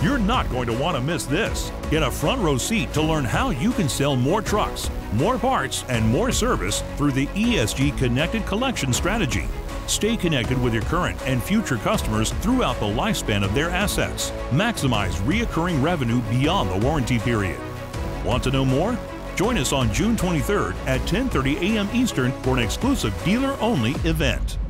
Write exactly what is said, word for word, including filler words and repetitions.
You're not going to want to miss this. Get a front row seat to learn how you can sell more trucks, more parts, and more service through the E S G Connected Collection strategy. Stay connected with your current and future customers throughout the lifespan of their assets. Maximize reoccurring revenue beyond the warranty period. Want to know more? Join us on June twenty-third at ten thirty a m Eastern for an exclusive dealer-only event.